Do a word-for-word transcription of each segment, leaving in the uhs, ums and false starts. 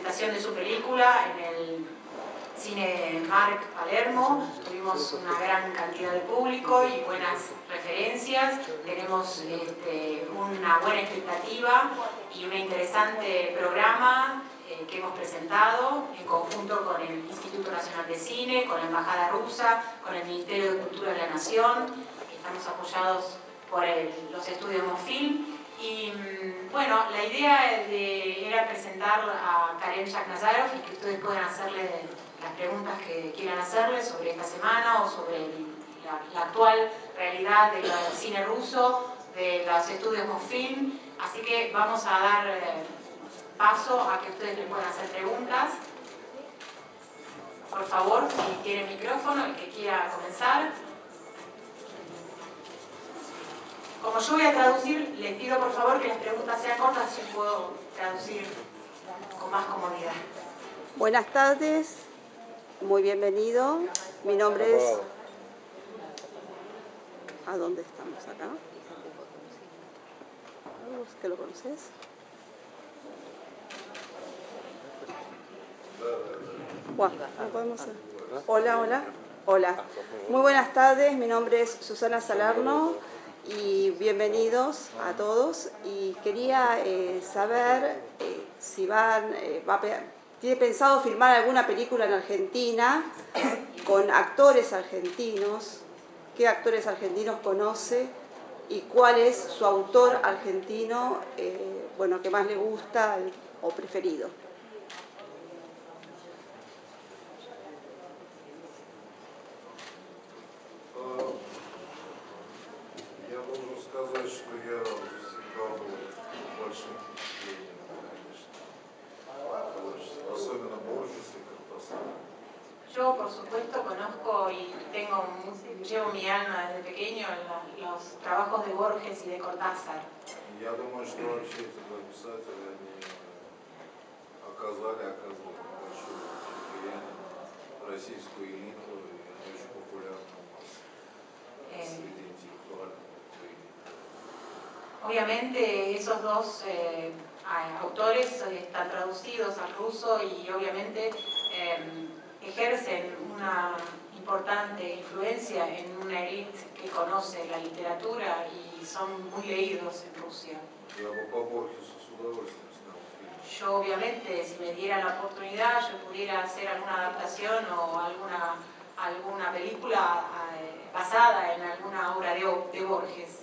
presentación de su película en el Cine Marc Palermo. Tuvimos una gran cantidad de público y buenas referencias. Tenemos este, una buena expectativa y un interesante programa eh, que hemos presentado en conjunto con el Instituto Nacional de Cine, con la Embajada Rusa, con el Ministerio de Cultura de la Nación. Estamos apoyados por el, los estudios Mosfilm. Y bueno, la idea de, era presentar a Karen Shakhnazarov y que ustedes puedan hacerle las preguntas que quieran hacerle sobre esta semana o sobre el, la, la actual realidad del cine ruso, de los estudios Mosfilm. Así que vamos a dar eh, paso a que ustedes le puedan hacer preguntas. Por favor, si tiene micrófono, el que quiera comenzar. Como yo voy a traducir, les pido por favor que las preguntas sean cortas, así puedo traducir con más comodidad. Buenas tardes, muy bienvenido. Mi nombre es... ¿A dónde estamos acá? ¿Vos que lo conoces? Bueno, no podemos... Hola, hola. Hola. Muy buenas tardes, mi nombre es Susana Salerno. Y bienvenidos a todos. Y quería eh, saber eh, si van, eh, va, tiene pensado filmar alguna película en Argentina con actores argentinos, qué actores argentinos conoce y cuál es su autor argentino, eh, bueno, que más le gusta o preferido. Что я всегда был большим впечатлением, конечно. Особенно Борхес и Кортасар. Yo, por supuesto, conozco y tengo, llevo mi alma desde pequeño en la, los trabajos de Borges y de Cortázar. Я думаю, что вообще эти два писателя, они оказали, оказывают большое влияние на российскую элиту, и они очень популярны у нас среди интеллектуальных. Obviamente esos dos eh, autores están traducidos al ruso y obviamente eh, ejercen una importante influencia en una élite que conoce la literatura y son muy leídos en Rusia. Yo obviamente, si me diera la oportunidad, yo pudiera hacer alguna adaptación o alguna, alguna película eh, basada en alguna obra de, de Borges.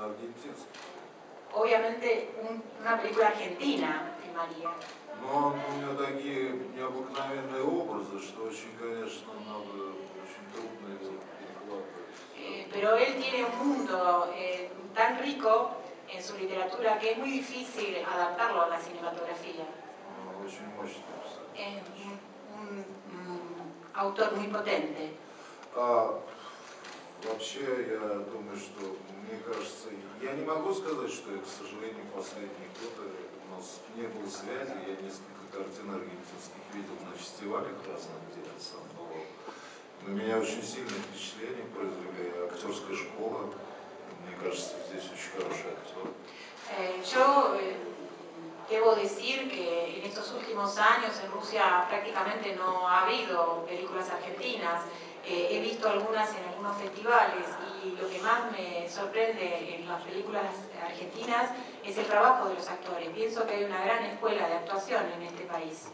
Obviamente un, una película argentina filmaría. Но он, у него такие необыкновенные образы, что очень, конечно, надо очень трудно его перекладывать. Eh, pero él tiene un mundo eh, tan rico en su literatura que es muy difícil adaptarlo a la cinematografía. Uh, очень мощный писатель. Es un, un, un autor muy potente. А вообще, я думаю, что, мне кажется, я не могу сказать, что, к сожалению, последние годы у нас не было связи. Я несколько картин аргентинских видел на фестивалях разных, где я сам бывал. На меня очень сильное впечатление произвели актерская школа. Мне кажется, здесь очень хороший актер. Eh, yo eh, debo decir que en estos últimos años en Rusia prácticamente no ha habido películas argentinas. Eh, he visto algunas en algunos festivales y lo que más me sorprende en las películas argentinas es el trabajo de los actores. Pienso que hay una gran escuela de actuación en este país.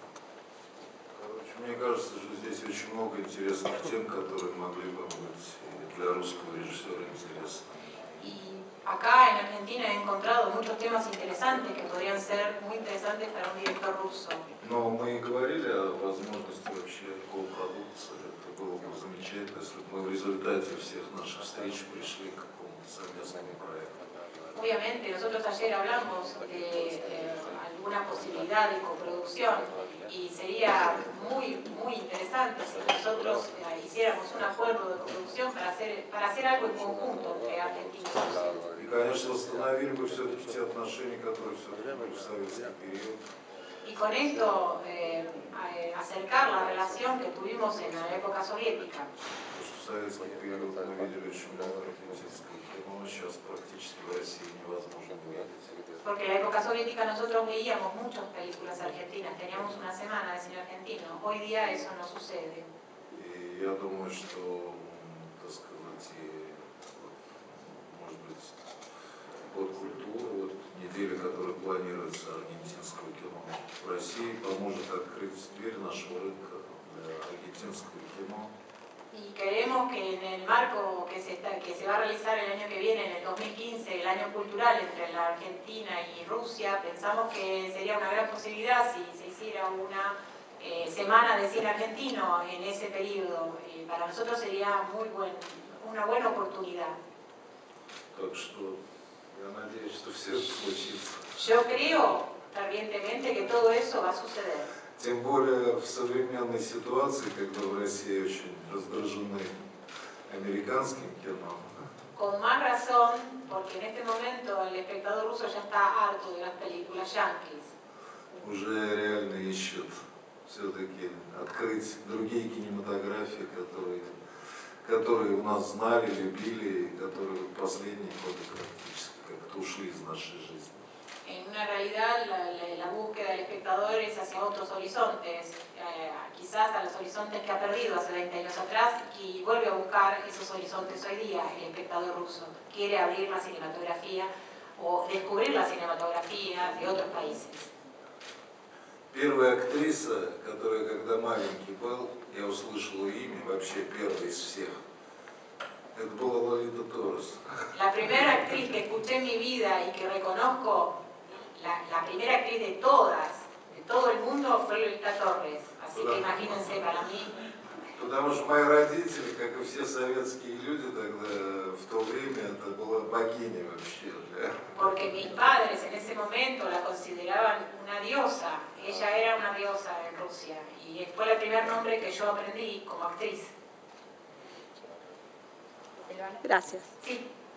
Мне кажется, что здесь очень много интересных тем, которые могли бы быть для русского режиссера интересны. Y acá en Argentina he encontrado muchos temas interesantes que podrían ser muy interesantes para un director ruso. Но мы и говорили о возможности вообще копродукции. Это было бы замечательно, если бы мы в результате всех наших встреч пришли к какому-то совместному проекту. Obviamente, nosotros ayer hablamos de eh, alguna posibilidad de coproducción y sería muy, muy interesante si nosotros eh, hiciéramos un acuerdo de coproducción para hacer, para hacer algo en conjunto entre Argentina y Rusia. И, конечно, восстановили бы все-таки те отношения, которые все-таки были в советский период. Y con esto eh, acercar la relación que tuvimos en la época soviética. В советский период мы видели очень много аргентинского кино, сейчас практически в России невозможно увидеть. Porque en la época soviética nosotros veíamos muchas películas argentinas, teníamos una semana cine argentino. Hoy día eso no sucede. И я думаю, что, так сказать, и, может быть, год культуры, вот неделя, которая планируется аргентинского кино в России, поможет открыть дверь нашего рынка для argentinского кино. Y queremos que en el marco que se, está, que se va a realizar el año que viene, en el dos mil quince, el año cultural entre la Argentina y Rusia, pensamos que sería una gran posibilidad si se hiciera una eh, semana de cine argentino en ese periodo. Eh, para nosotros sería muy buen, una buena oportunidad. Так что я надеюсь, что все это случится. Yo creo fervientemente que todo eso va a suceder. Тем более в современной ситуации, когда в России очень раздражены американским кино. Con más razón, porque en este momento el espectador ruso ya está harto de las películas yankees. Уже реально ищут все-таки открыть другие кинематографии, которые, которые у нас знали, любили, и которые в последние годы практически как-то ушли из нашей жизни. En una realidad, la, la, la búsqueda del espectador es hacia otros horizontes, eh, quizás a los horizontes que ha perdido hace veinte años atrás, y vuelve a buscar esos horizontes hoy día. El espectador ruso quiere abrir la cinematografía o descubrir la cinematografía de otros países. Первая актриса, которая, когда маленький был, я услышал ее имя, вообще первая из всех, это была Лолита Торрес. La primera actriz que escuché en mi vida y que reconozco, la, la primera actriz de todas, de todo el mundo, fue Lolita Torres. Así que imagínense, para mí. Потому что мои родители, как и все советские люди тогда, в то время, это была богиня вообще. Да? Porque mis padres en ese momento la consideraban una diosa. Ella era una diosa en Rusia. Y fue el primer nombre que yo aprendí como actriz. Gracias. Sí.